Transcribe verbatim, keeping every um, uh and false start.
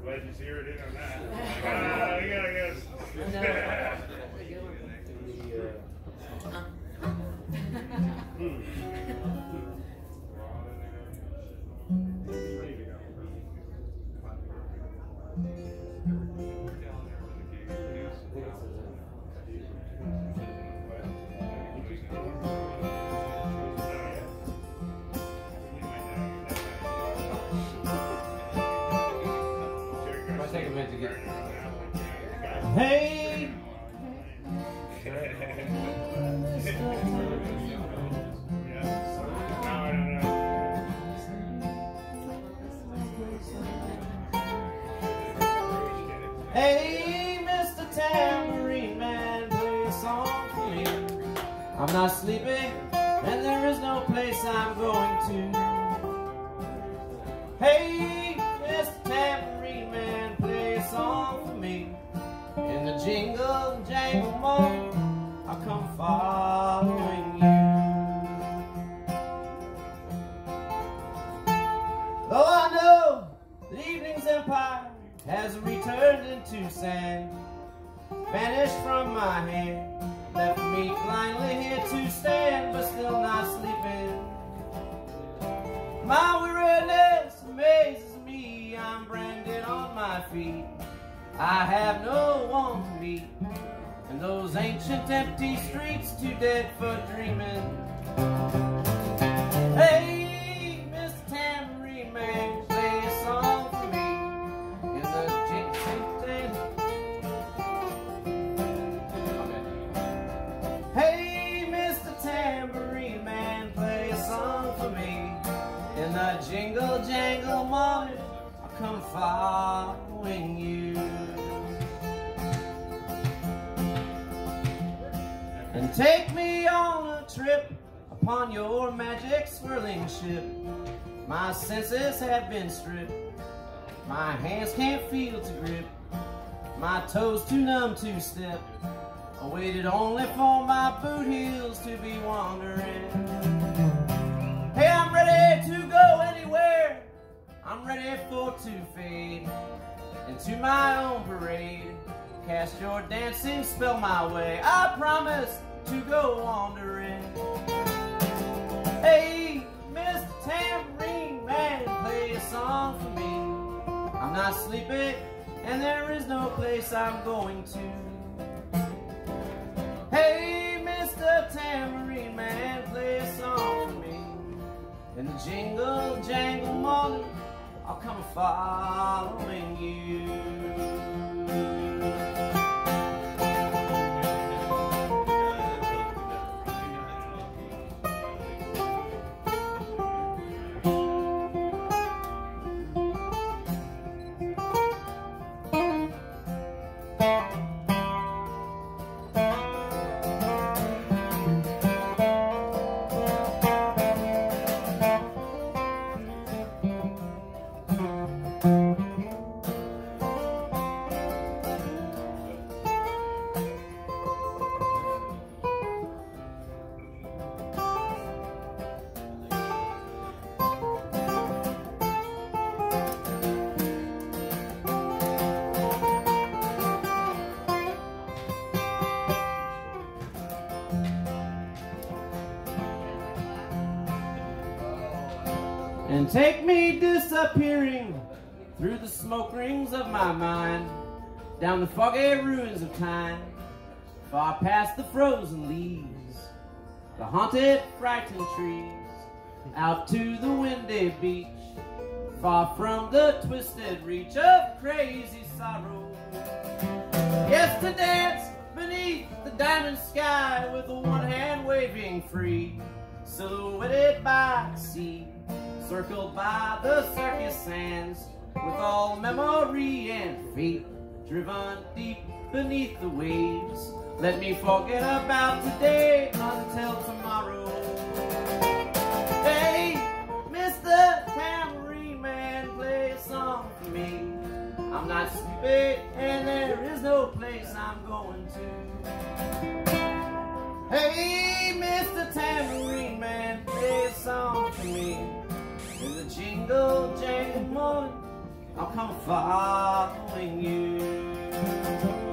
Glad you zeroed in on that. Uh, we gotta go. Take a minute to get. Hey, hey, Mister Tambourine Man, play a song for me. I'm not sleeping, and there is no place I'm going to. Hey, Mister Tambourine Man, play a song for me. In the jingle jangle moment, I'll come following you. Though I know that evening's empire has returned into sand, vanished from my hand, left me blindly here to stand, but still not sleeping. My weariness amazes me, I'm branded on my feet. I have no one to meet, and those ancient empty streets too dead for dreaming. Hey, Mister Tambourine Man, play a song for me. In the Hey, Mister Tambourine Man, play a song for me. In the jingle jangle morning, I'll come following you. And take me on a trip upon your magic swirling ship. My senses have been stripped, my hands can't feel to grip, my toes too numb to step. I waited only for my boot heels to be wandering. Hey, I'm ready to go anywhere, I'm ready for to fade into my own parade. Cast your dancing spell my way, I promise to go wandering. Hey, Mister Tambourine Man, play a song for me. I'm not sleeping, and there is no place I'm going to. Hey, Mister Tambourine Man, play a song for me. In the jingle jangle morning, I'll come following you. And take me disappearing through the smoke rings of my mind, down the foggy ruins of time, far past the frozen leaves, the haunted, frightened trees, out to the windy beach, far from the twisted reach of crazy sorrow. Yes, to dance beneath the diamond sky with the one hand waving free, silhouetted by the sea, circled by the circus sands, with all memory and fate driven deep beneath the waves. Let me forget about today until tomorrow. Hey, Mister Tambourine Man, play a song for me. I'm not sleeping, and there is no place I'm going to. Hey, Mister Tambourine Man, play a song for me. In the jingle jangle morning, I'll come following you.